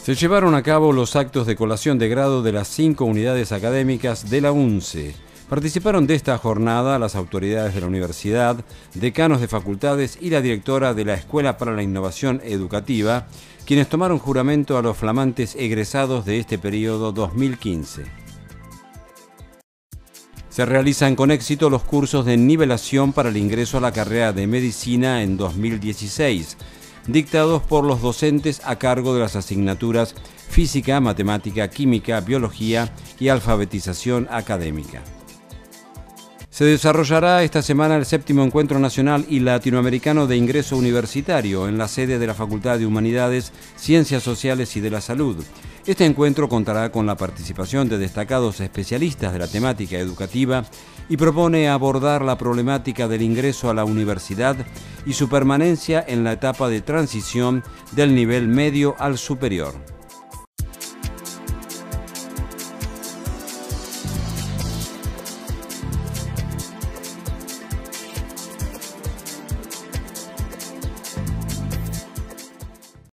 Se llevaron a cabo los actos de colación de grado de las 5 unidades académicas de la UNCE. Participaron de esta jornada las autoridades de la universidad, decanos de facultades y la directora de la Escuela para la Innovación Educativa, quienes tomaron juramento a los flamantes egresados de este periodo 2015. Se realizan con éxito los cursos de nivelación para el ingreso a la carrera de medicina en 2016, dictados por los docentes a cargo de las asignaturas Física, Matemática, Química, Biología y Alfabetización Académica. Se desarrollará esta semana el 7º Encuentro Nacional y Latinoamericano de Ingreso Universitario en la sede de la Facultad de Humanidades, Ciencias Sociales y de la Salud. Este encuentro contará con la participación de destacados especialistas de la temática educativa y propone abordar la problemática del ingreso a la universidad y su permanencia en la etapa de transición del nivel medio al superior.